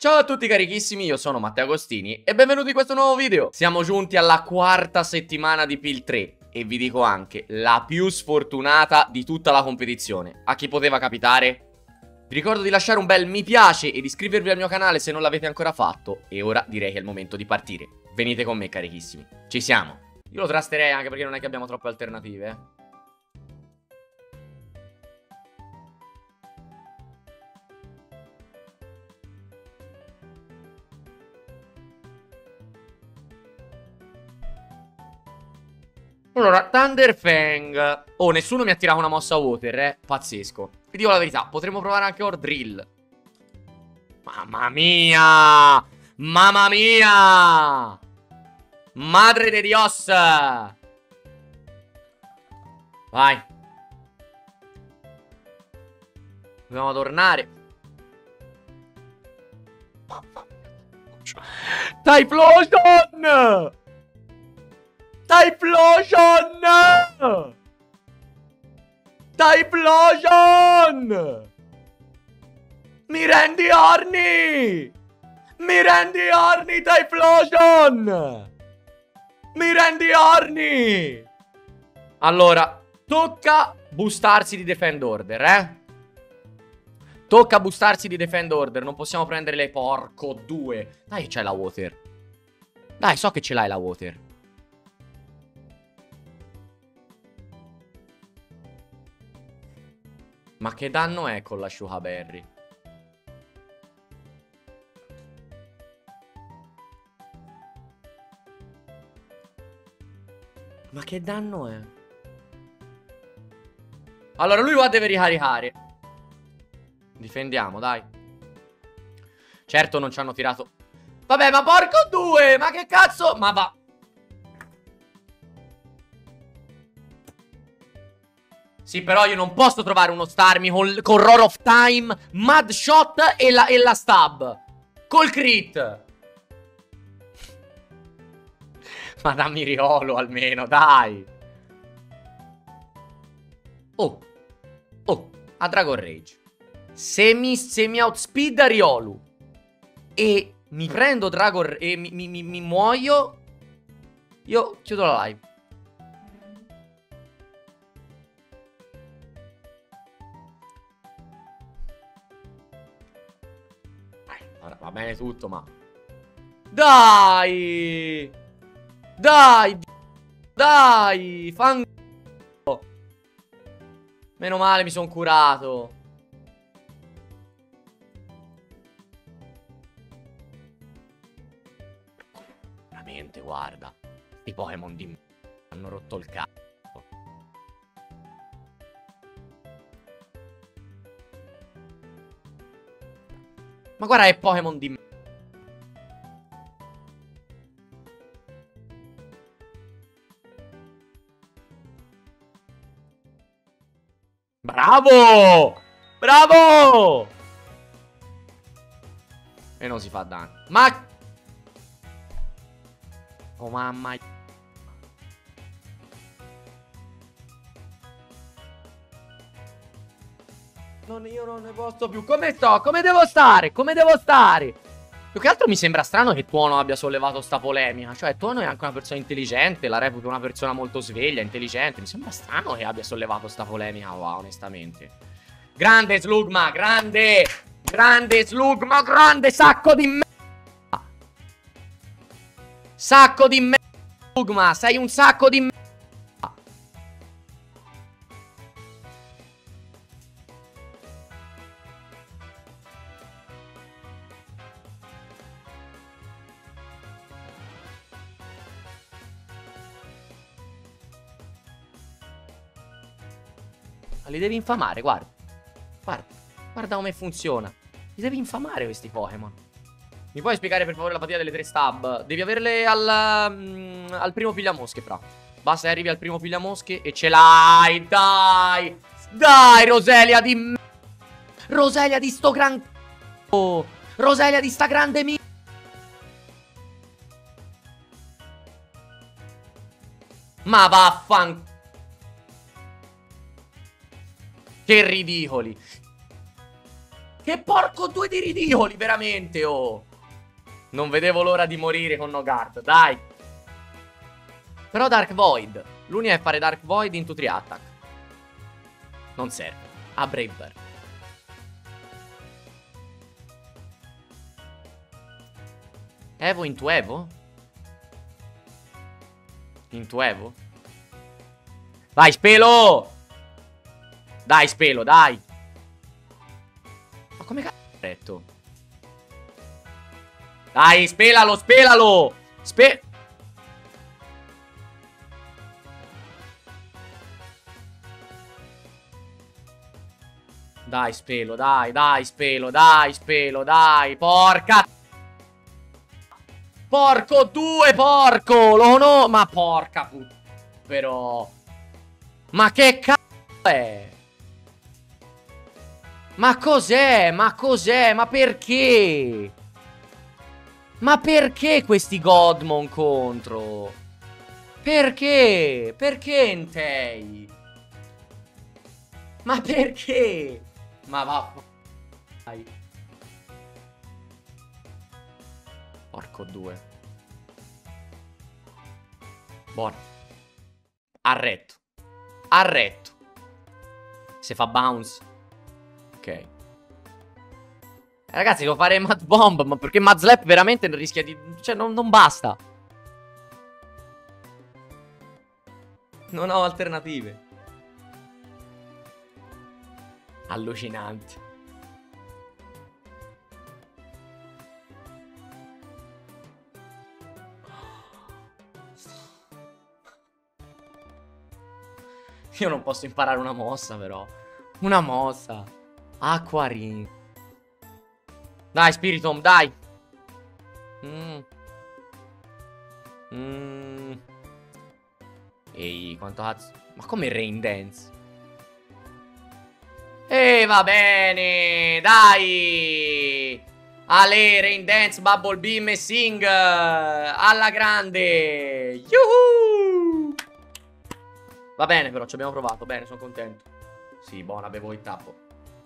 Ciao a tutti carichissimi, io sono Matteo Agostini e benvenuti in questo nuovo video. Siamo giunti alla quarta settimana di PIL 3 e vi dico anche la più sfortunata di tutta la competizione. A chi poteva capitare? Vi ricordo di lasciare un bel mi piace e di iscrivervi al mio canale se non l'avete ancora fatto. E ora direi che è il momento di partire. Venite con me carichissimi, ci siamo. Io lo trusterei anche perché non è che abbiamo troppe alternative, Allora, Thunderfang. Oh, nessuno mi ha tirato una mossa water, pazzesco. Vi dico la verità, potremmo provare anche Ordrill. Mamma mia! Mamma mia! Madre de Dios! Vai. Dobbiamo tornare. Typhlosion! Typhlosion! Typhlosion! Mi rendi orni! Mi rendi orni, Typhlosion! Mi rendi orni! Allora, tocca boostarsi di Defend Order, Tocca boostarsi di Defend Order. Non possiamo prendere le porco due. Dai, c'hai la water. Dai, so che ce l'hai la water. Ma che danno è con la Shuha Berry? Ma che danno è? Allora lui qua deve ricaricare. Difendiamo, dai. Certo non ci hanno tirato. Vabbè, ma porco due. Ma che cazzo? Ma va. Sì, però io non posso trovare uno Starmie con Roar of Time, Mud Shot e la stab. Col crit. Ma dammi Riolo almeno, dai. Oh. Oh, a Dragon Rage. Se mi outspeed a Riolu e mi prendo Dragon e mi muoio, io chiudo la live. Ora va bene tutto, ma dai! Dai! Dai! Fango! Meno male mi sono curato. Veramente, guarda. I Pokémon di hanno rotto il cazzo. Ma guarda che Pokémon di bravo! Bravo! E non si fa danno. Ma oh mamma. Io non ne posso più. Come sto? Come devo stare? Come devo stare? Più che altro mi sembra strano che Tuono abbia sollevato sta polemica. Cioè, Tuono è anche una persona intelligente. La reputo una persona molto sveglia, intelligente. Mi sembra strano che abbia sollevato sta polemica. Wow, onestamente. Grande Slugma, grande! Grande Slugma, grande sacco di merda! Sacco di merda, Slugma, sei un sacco di merda! Li devi infamare, guarda. Guarda, guarda come funziona. Li devi infamare questi Pokémon. Mi puoi spiegare per favore la partita delle 3 stab? Devi averle al primo pigliamosche, fra. Basta che arrivi al primo pigliamosche e ce l'hai, dai. Dai, Roselia di Roselia di sto gran Roselia di sta grande Ma vaffanculo. Che ridicoli. Che porco due di ridicoli, veramente, oh. Non vedevo l'ora di morire con Nogard, dai. Però Dark Void. L'unica è fare Dark Void into 3 attack. Non serve. A Brave Bird. Evo into Evo? Into Evo? Vai, Spelo! Dai, Spelo, dai. Ma come cazzo ho detto? Dai, spelalo, spelalo! Dai, Spelo, dai, Spelo, dai, porca. Porco due, porco! Ma porca puttana. Però. Ma che cazzo è? Ma cos'è? Ma cos'è? Ma perché? Ma perché questi Godmon contro? Perché? Perché Entei? Ma perché? Ma va. Dai. Porco due. Buono. Arretto. Arretto. Se fa bounce. Ok. Ragazzi, devo fare Mad Bomb. Ma perché Mad Slap veramente rischia di... Cioè, non basta. Non ho alternative. Allucinante. Io non posso imparare una mossa, però. Una mossa. Aquarin. Dai, Spiritomb, dai. Ehi, quanto cazzo. Ma come Rain Dance? Va bene, dai. Ale, Rain Dance, Bubble Beam e Sing. Alla grande. Yuhu. Va bene, però ci abbiamo provato. Bene, sono contento. Sì, buona, bevo il tappo.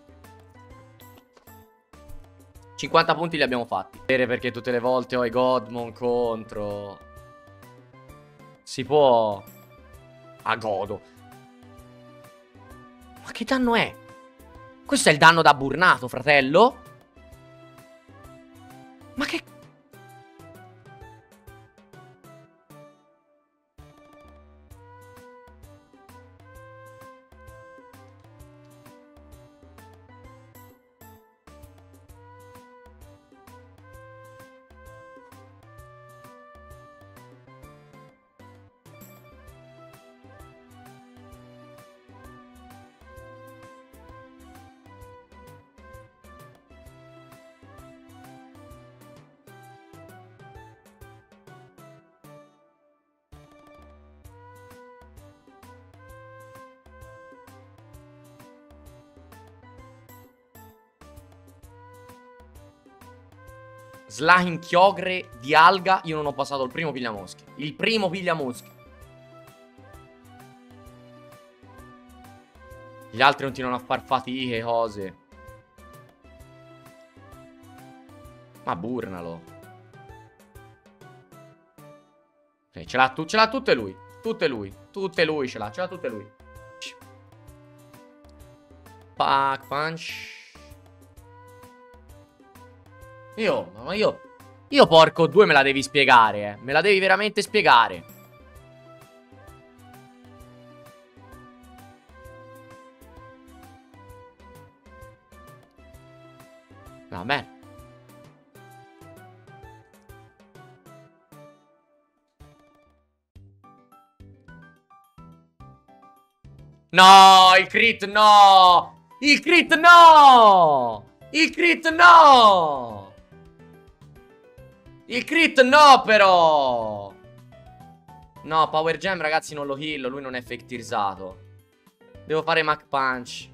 50 punti li abbiamo fatti. Perché tutte le volte ho i Godmon contro. Si può. A godo. Ma che danno è? Questo è il danno da burnato, fratello? Ma che... Slime Chiogre di alga. Io non ho passato il primo pigliamoschi. Il primo pigliamoschi. Gli altri continuano a far fatiche, cose. Ma burnalo. Ok, ce l'ha tutte lui. Tutte lui. Tutte lui ce l'ha tutte lui. Pack punch. Io porco due me la devi spiegare, Me la devi veramente spiegare. Vabbè. No, il crit no! Il crit no! Il crit no! Il crit no, però! No, Power Gem, ragazzi, non lo kill. Lui non è fake tearsato. Devo fare Mach Punch.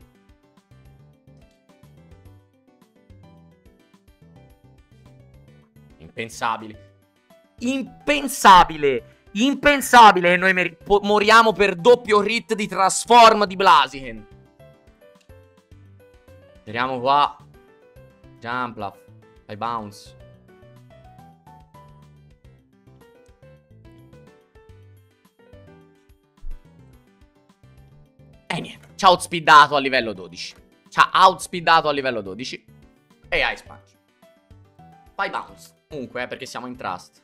Impensabile. Impensabile. Impensabile che noi moriamo per doppio hit di Transform di Blaziken. Speriamo qua. Jump, fai bounce. E niente, ci ha outspeedato a livello 12. Ci ha outspeedato a livello 12. E Ice Punch. Fai bounce. Comunque, perché siamo in trust.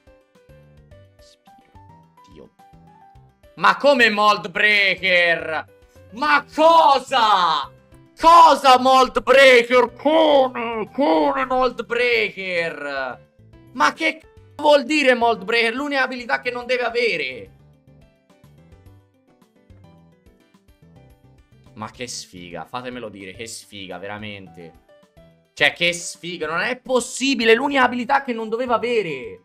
Dio. Ma come Mold Breaker? Ma cosa? Cosa Mold Breaker? Come Mold Breaker? Ma che vuol dire Mold Breaker? L'unica abilità che non deve avere. Ma che sfiga, fatemelo dire, che sfiga, veramente. Cioè, che sfiga, non è possibile, l'unica abilità che non doveva avere.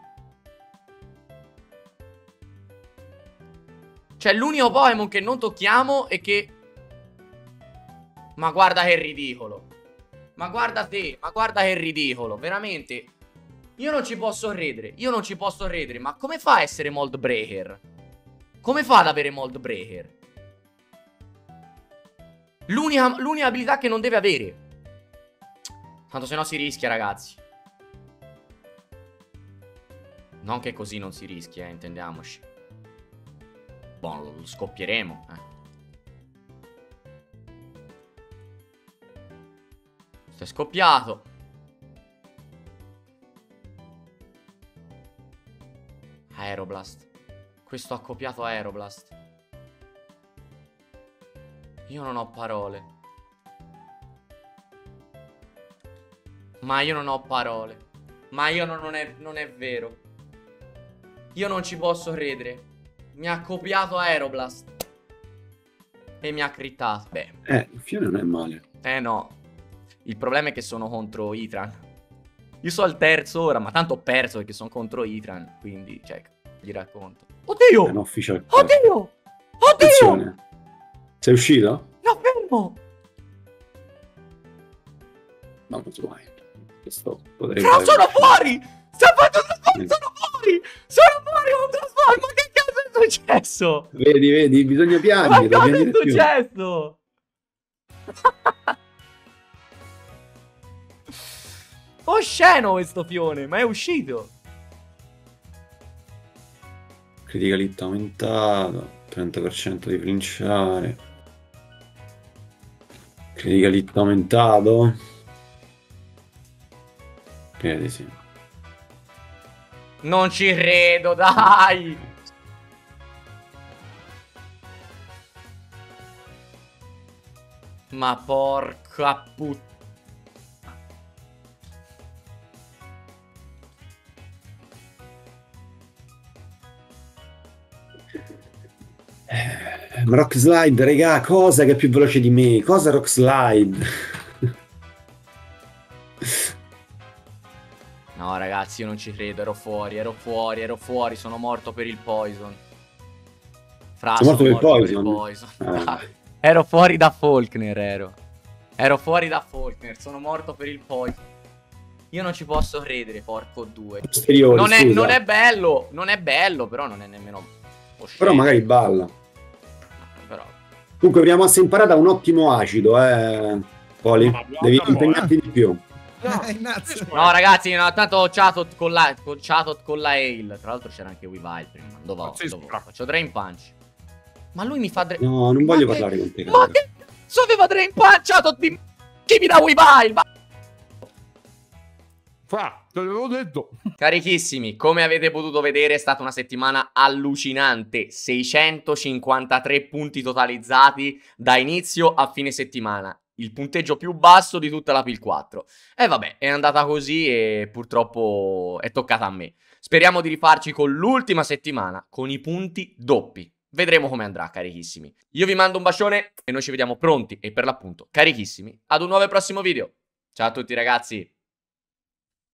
Cioè, l'unico Pokémon che non tocchiamo e che... Ma guarda che ridicolo. Ma guarda te, ma guarda che ridicolo, veramente. Io non ci posso credere, io non ci posso credere. Ma come fa a essere Mold Breaker? Come fa ad avere Mold Breaker? L'unica abilità che non deve avere. Tanto se no si rischia, ragazzi. Non che così non si rischia, intendiamoci. Boh, lo scoppieremo, Si è scoppiato. Aeroblast. Questo ha copiato Aeroblast. Io non ho parole. Ma io non ho parole. Ma io non è vero. Io non ci posso credere. Mi ha copiato Aeroblast. E mi ha crittato. Beh. Il fiore non è male. No. Il problema è che sono contro Itran. Io so al terzo ora, ma tanto ho perso perché sono contro Itran. Quindi, cioè, gli racconto. Oddio! No, official. Oddio! Oddio! Attenzione. Sei uscito? No, fermo! No, non so mai. Questo potrei Però sono fuori! Sta facendo fuori, sono fuori! Sono fuori con trasformo! Ma che cazzo è successo? Vedi, bisogna Ma piangere. cosa è successo? Osceno questo fione, ma è uscito. Critical hit aumentato. 30% di flinciare. Critical hit aumentato. Credi sì. Non ci credo, dai! Ma porca puttana. Rock Slide, regà, cosa che è più veloce di me? Cosa Rock Slide? No, ragazzi, io non ci credo. Ero fuori. Sono morto per il poison. Sono morto per il poison? Ero fuori da Faulkner, ero fuori da Faulkner. Sono morto per il poison. Io non ci posso credere, porco due. Non è bello, però non è nemmeno osceno. Però magari balla. Però. Comunque, prima mossa imparata un ottimo acido, Poli. Devi impegnarti di più. No, ragazzi, no, tanto ho chatot con la Ale. Tra l'altro c'era anche Weavile prima. Dove faccio Drain Punch. Ma lui mi fa Drain... No, non voglio parlare con te. Ma che cazzo aveva Drain Punch? Chatot di... Chi mi dà Weavile? Te l'avevo detto. Carichissimi, come avete potuto vedere è stata una settimana allucinante. 653 punti totalizzati da inizio a fine settimana. Il punteggio più basso di tutta la PIL 4. E vabbè, è andata così e purtroppo è toccata a me. Speriamo di rifarci con l'ultima settimana, con i punti doppi. Vedremo come andrà, carichissimi. Io vi mando un bacione e noi ci vediamo pronti e per l'appunto carichissimi ad un nuovo e prossimo video. Ciao a tutti, ragazzi.